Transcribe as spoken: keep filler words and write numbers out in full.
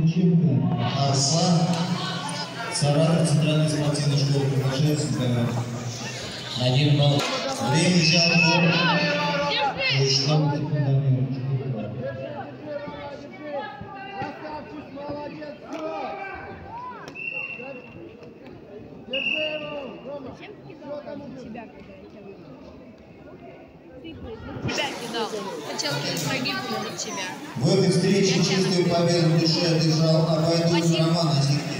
Мельниченко Арслан, Саратов, Центральная спортивная школа, приглашается на камеру. Один балл. Время взял. Что Тебя кидал. Хотел погибнуть от тебя. в этой встрече чистую победу в душе одержал Абайдулин Роман.